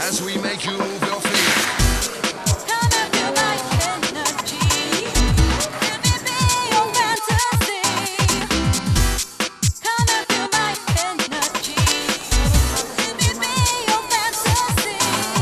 as we make you move your feet. Come and feel my energy. Let me be your fantasy. Come and feel my energy. Let me be your fantasy.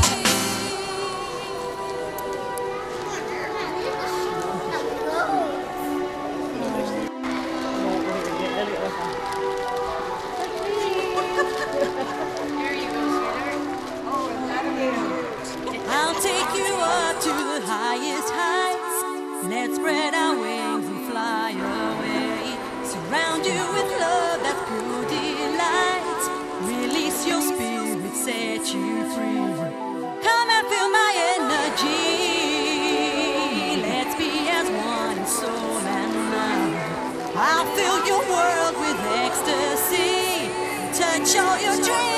I'll take you up to the highest heights. Let's spread our wings and fly away. Surround you with love that's pure delight. Release your spirit, set you free. Come and feel my energy. Let's be as one in soul and mind. I'll fill your world with ecstasy. Touch all your dreams.